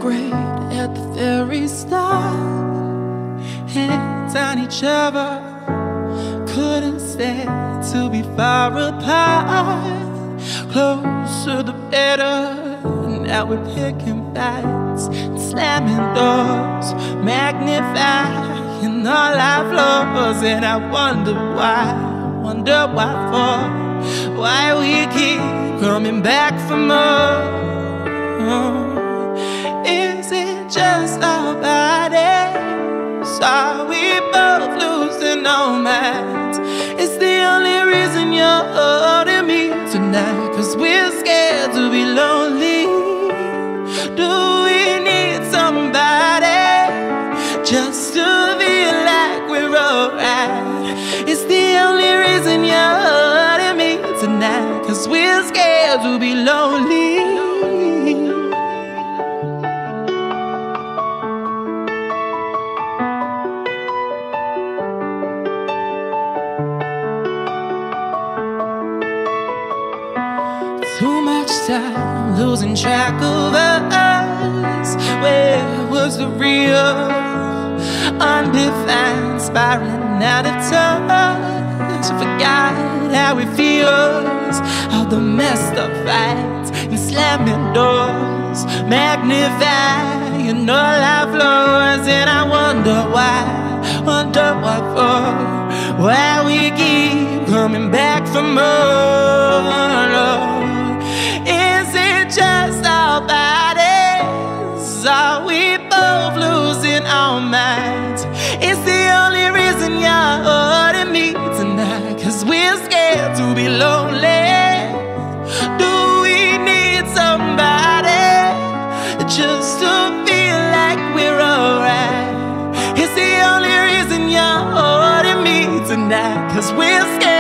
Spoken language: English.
great at the very start. Hands on each other, couldn't stand to be far apart. Closer the better. Now we're picking fights and slamming doors, magnifying all our flaws. And I wonder why for. Why we keep coming back for more. Is it just our bodies? Are we both losing our minds? It's the only reason you're holding me tonight, 'cause we're scared to be lonely. Do we need somebody just to feel like we're alright? It's the only reason you're holding me tonight, 'cause we're scared to be lonely. Too much time losing track of us. Where was the real? Undefined, spiraling out of touch. Forgot how it feels. All the messed up fights and slamming doors, magnifying all our flaws. And I wonder why, wonder what for. Why we keep coming back for more. Is it just our bodies? Are we both losing our minds? It's the only reason you're holding me tonight, 'cause we're scared to be lonely. Do we need somebody just to feel like we're alright? It's the only reason you're holding me tonight, 'cause we're scared